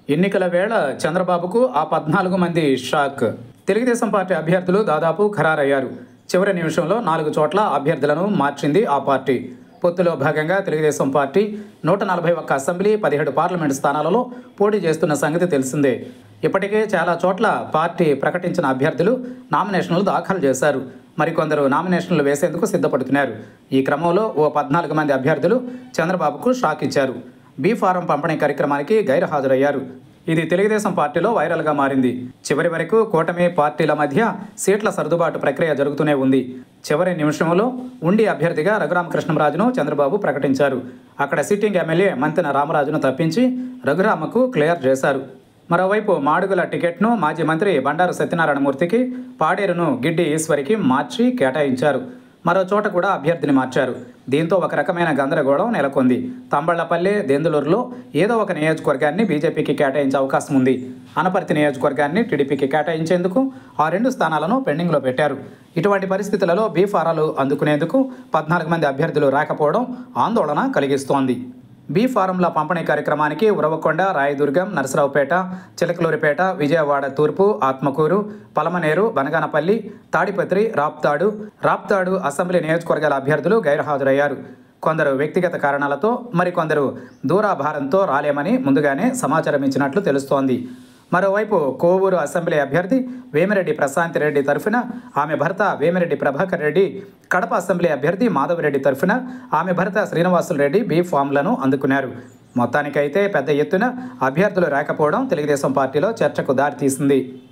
ఎన్నికల వేళ చంద్రబాబుకు ఆ 14 మంది షాక్. తెలుగుదేశం పార్టీ అభ్యర్థులు దాదాపు ఖరారయ్యారు. చివరి నిమిషంలో 4 చోట్ల అభ్యర్థులను మార్చింది ఆ పార్టీ. పొత్తులో భాగంగా తెలుగుదేశం పార్టీ 141 అసెంబ్లీ, 17 పార్లమెంటు స్థానాలలో పోటీ చేస్తున్న సంగతి తెలిసిందే. ఇప్పటికే చాలా చోట్ల పార్టీ ప్రకటించిన అభ్యర్థులు నామినేషన్లు దాఖలు చేశారు. మరికొందరు నామినేషన్లు వేసేందుకు సిద్ధపడుతున్నారు. ఈ క్రమంలో ఓ 14 మంది అభ్యర్థులు చంద్రబాబుకు షాక్ ఇచ్చారు. బీ ఫారం పంపిణీ కార్యక్రమానికి గైర్హాజరయ్యారు. ఇది తెలుగుదేశం పార్టీలో వైరల్గా మారింది. చివరి వరకు కూటమి పార్టీల మధ్య సీట్ల సర్దుబాటు ప్రక్రియ జరుగుతూనే ఉంది. చివరి నిమిషంలో ఉండి అభ్యర్థిగా రఘురామకృష్ణంరాజును చంద్రబాబు ప్రకటించారు. అక్కడ సిట్టింగ్ ఎమ్మెల్యే మంతెన రామరాజును తప్పించి రఘురామకు క్లియర్ చేశారు. మరోవైపు మాడుగుల టికెట్ను మాజీ మంత్రి బండారు సత్యనారాయణమూర్తికి, పాడేరును గిడ్డి ఈశ్వరికి మార్చి కేటాయించారు. మరో చోట కూడా అభ్యర్థిని మార్చారు. దీంతో ఒక రకమైన గందరగోళం నెలకొంది. తంబళ్లపల్లి, దెందులూరులో ఏదో ఒక నియోజకవర్గాన్ని బీజేపీకి కేటాయించే అవకాశం ఉంది. అనపర్తి నియోజకవర్గాన్ని టీడీపీకి కేటాయించేందుకు ఆ 2 స్థానాలను పెండింగ్లో పెట్టారు. ఇటువంటి పరిస్థితులలో బీ ఫారాలు అందుకునేందుకు 14 మంది అభ్యర్థులు రాకపోవడం ఆందోళన కలిగిస్తోంది. బీ ఫారంల పంపిణీ కార్యక్రమానికి ఉరవకొండ, రాయదుర్గం, నరసరావుపేట, చిలకలూరిపేట, విజయవాడ తూర్పు, ఆత్మకూరు, పలమనేరు, బనగానపల్లి, తాడిపత్రి, రాప్తాడు అసెంబ్లీ నియోజకవర్గాల అభ్యర్థులు గైర్హాజరయ్యారు. కొందరు వ్యక్తిగత కారణాలతో, మరికొందరు దూరాభారంతో రాలేమని ముందుగానే సమాచారం ఇచ్చినట్లు తెలుస్తోంది. మరోవైపు కోవూరు అసెంబ్లీ అభ్యర్థి వేమిరెడ్డి ప్రశాంత్ రెడ్డి తరఫున ఆమె భర్త వేమిరెడ్డి ప్రభాకర్ రెడ్డి, కడప అసెంబ్లీ అభ్యర్థి మాధవరెడ్డి తరఫున ఆమె భర్త శ్రీనివాసులు రెడ్డి బీ ఫామ్లను అందుకున్నారు. మొత్తానికైతే పెద్ద ఎత్తున అభ్యర్థులు రాకపోవడం తెలుగుదేశం పార్టీలో చర్చకు దారితీసింది.